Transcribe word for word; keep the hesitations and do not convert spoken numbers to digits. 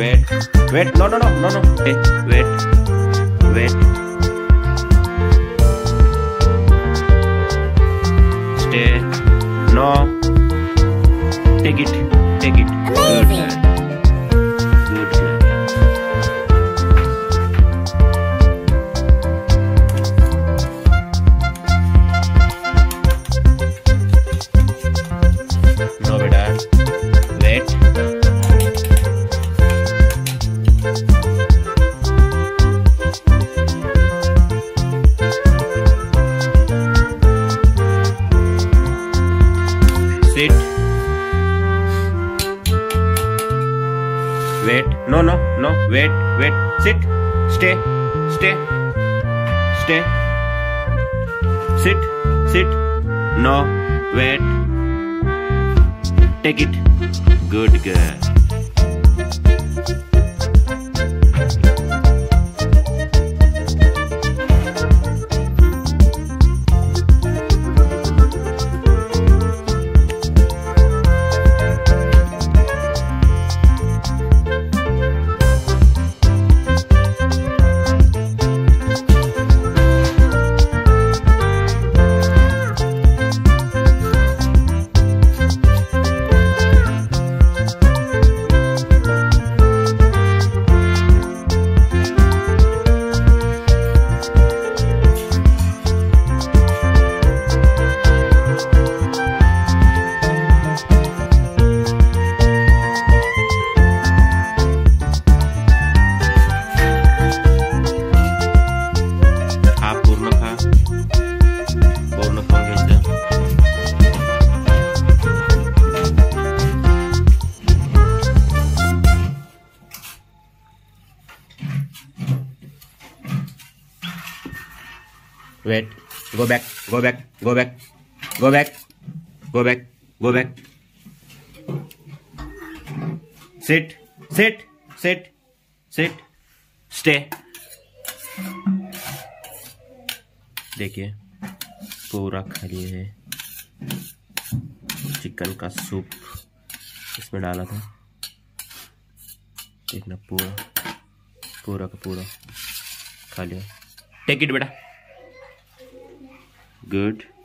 wait, wait, no, no, no, no, no, hey, wait, wait, stay, no, take it, take it, good guy, good guy. No, beta, wait. Sit. Wait. No, no, no. Wait, wait. Sit. Stay. Stay. Stay. Sit. Sit. No. Wait. Take it. Good girl. Wait, go back, go back, go back, go back, go back, go back. Sit, sit, sit, sit, stay. देखिए पूरा खा लिए है, chicken का soup इसमें डाला था, देखना पूरा पूरा का पूरा खा लिया। टेक इट बेटा, गुड।